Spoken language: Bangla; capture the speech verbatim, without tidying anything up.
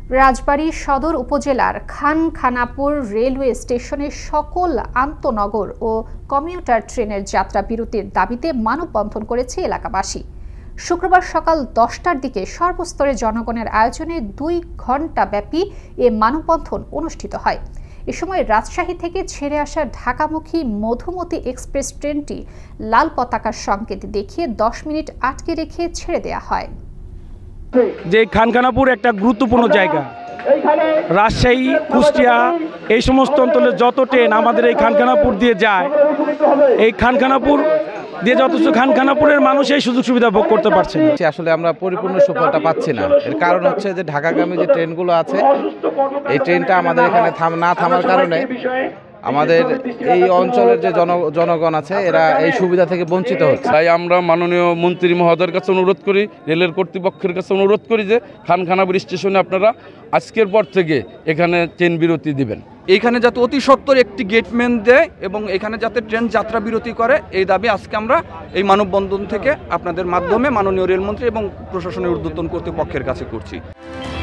রাজবাড়ী সদর উপজেলার খানখানাপুর রেলওয়ে স্টেশনের সকল আন্তনগর ও কমিউটার ট্রেনের যাত্রা বিরতির দাবিতে মানববন্ধন করেছে এলাকাবাসী। শুক্রবার সকাল দশটার দিকে সর্বস্তরের জনগণের আয়োজনে দুই ঘণ্টা ব্যাপী এ মানববন্ধন অনুষ্ঠিত হয়। এ সময় রাজশাহী থেকে ছেড়ে আসা ঢাকামুখী মধুমতি এক্সপ্রেস ট্রেনটি লাল পতাকার সংকেত দেখিয়ে দশ মিনিট আটকে রেখে ছেড়ে দেওয়া হয়। যে খানখানাপুর একটা গুরুত্বপূর্ণ জায়গা, রাজশাহী, কুষ্টিয়া এই সমস্ত অঞ্চলের যত ট্রেন আমাদের এই খানখানাপুর দিয়ে যায়, এই খানখানাপুর দিয়ে যথেষ্ট খানখানাপুরের মানুষ এই সুযোগ সুবিধা ভোগ করতে পারছে না। আসলে আমরা পরিপূর্ণ সুফলটা পাচ্ছি না। এর কারণ হচ্ছে যে ঢাকাগামী যে ট্রেনগুলো আছে, এই ট্রেনটা আমাদের এখানে থাম না থামার কারণে আমাদের এই অঞ্চলের যে জন জনগণ আছে এরা এই সুবিধা থেকে বঞ্চিত হচ্ছে। তাই আমরা মাননীয় মন্ত্রী মহোদয়ের কাছে অনুরোধ করি, রেলের কর্তৃপক্ষের কাছে অনুরোধ করি যে খানখানাপুর স্টেশনে আপনারা আজকের পর থেকে এখানে ট্রেন বিরতি দিবেন। এইখানে যাতে অতি সত্বর একটি গেটম্যান দেয় এবং এখানে যাতে ট্রেন যাত্রা বিরতি করে, এই দাবি আজকে আমরা এই মানববন্ধন থেকে আপনাদের মাধ্যমে মাননীয় রেলমন্ত্রী এবং প্রশাসনের ঊর্ধ্বতন কর্তৃপক্ষের কাছে করছি।